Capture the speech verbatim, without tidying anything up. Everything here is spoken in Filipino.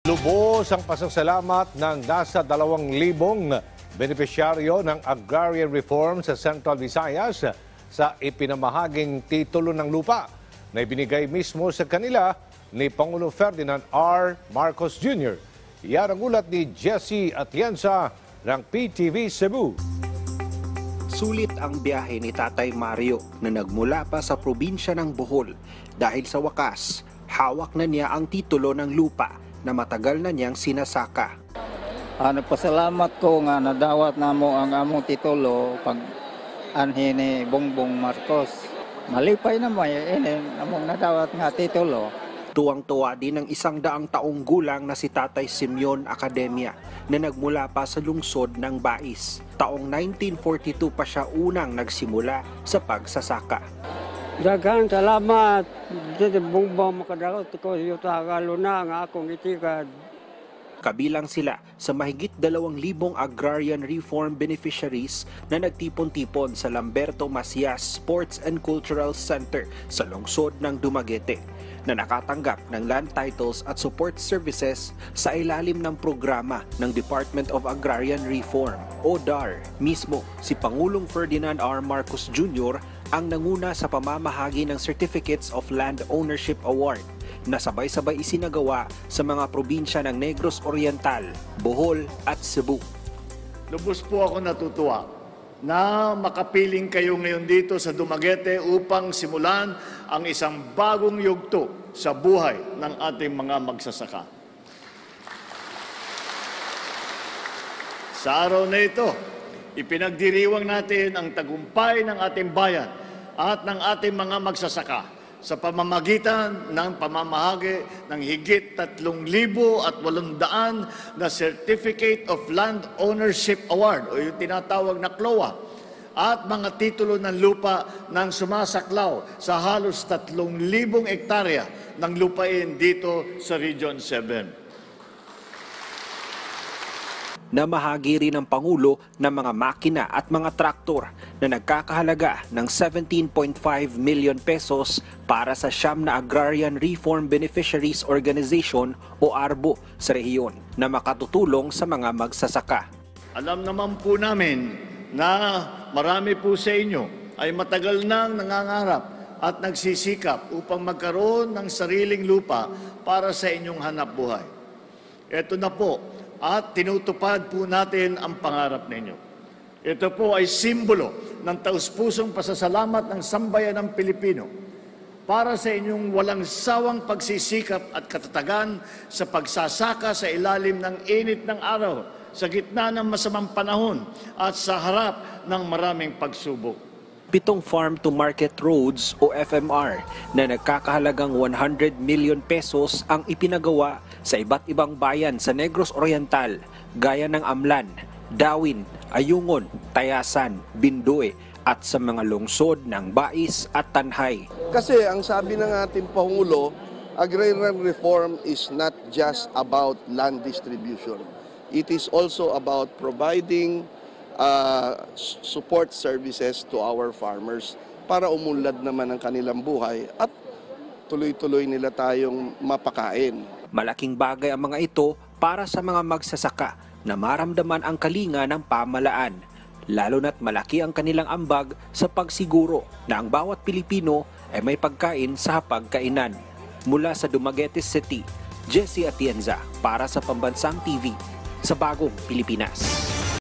Lubos ang pasasalamat ng nasa dalawang libong benepisyaryo ng agrarian reform sa Central Visayas sa ipinamahaging titulo ng lupa na ibinigay mismo sa kanila ni Pangulo Ferdinand R. Marcos Junior Yan ang ulat ni Jesse Atienza ng P T V Cebu. Sulit ang biyahe ni Tatay Mario na nagmula pa sa probinsya ng Bohol dahil sa wakas, hawak na niya ang titulo ng lupa na matagal na niyang sinasaka. Ah, nagpasalamat ko nga nadawat namo ang among titulo pag anhi ni Bongbong Marcos. Malipay na may ini among nadawat nga titulo. Tuwang-tuwa din ang isang daang taong gulang na si Tatay Simeon Academia na nagmula pa sa lungsod ng Bais. Taong nineteen forty-two pa siya unang nagsimula sa pagsasaka. Daghang salamat dito Bongbong makadawat ko yuta galuna nga akong itikad. Kabilang sila sa mahigit dalawang libong agrarian reform beneficiaries na nagtipon-tipon sa Lamberto Macias Sports and Cultural Center sa lungsod ng Dumaguete na nakatanggap ng land titles at support services sa ilalim ng programa ng Department of Agrarian Reform o D A R. Mismo si Pangulong Ferdinand R. Marcos Junior ang nanguna sa pamamahagi ng Certificates of Land Ownership Award na sabay-sabay isinagawa sa mga probinsya ng Negros Oriental, Bohol at Cebu. Lubos po ako natutuwa na makapiling kayo ngayon dito sa Dumaguete upang simulan ang isang bagong yugto sa buhay ng ating mga magsasaka. Sa araw na ito, ipinagdiriwang natin ang tagumpay ng ating bayan at ng ating mga magsasaka sa pamamagitan ng pamamahagi ng higit tatlong libo at walong daan na Certificate of Land Ownership Award o yung tinatawag na C L O A at mga titulo ng lupa ng sumasaklaw sa halos tatlong libong ektarya ng lupain dito sa Region seven. Namahagi rin ng Pangulo ng mga makina at mga traktor na nagkakahalaga ng seventeen point five million pesos para sa siyam na Agrarian Reform Beneficiaries Organization o ARBO sa rehiyon na makatutulong sa mga magsasaka. Alam naman po namin na marami po sa inyo ay matagal nang nangangarap at nagsisikap upang magkaroon ng sariling lupa para sa inyong hanap buhay. Ito na po, at tinutupad po natin ang pangarap ninyo. Ito po ay simbolo ng taus-pusong pasasalamat ng sambayan ng Pilipino para sa inyong walang sawang pagsisikap at katatagan sa pagsasaka sa ilalim ng init ng araw, sa gitna ng masamang panahon at sa harap ng maraming pagsubok. Pitong farm-to-market roads o F M R na nagkakahalagang one hundred million pesos ang ipinagawa sa iba't ibang bayan sa Negros Oriental gaya ng Amlan, Dawin, Ayungon, Tayasan, Bindoe at sa mga lungsod ng Bais at Tanhay. Kasi ang sabi ng ating Pangulo, agrarian reform is not just about land distribution. It is also about providing Uh, support services to our farmers para umunlad naman ang kanilang buhay at tuloy-tuloy nila tayong mapakain. Malaking bagay ang mga ito para sa mga magsasaka na maramdaman ang kalinga ng pamalaan, lalo na't malaki ang kanilang ambag sa pagsiguro na ang bawat Pilipino ay may pagkain sa hapagkainan. Mula sa Dumaguete City, Jesse Atienza para sa Pambansang T V sa Bagong Pilipinas.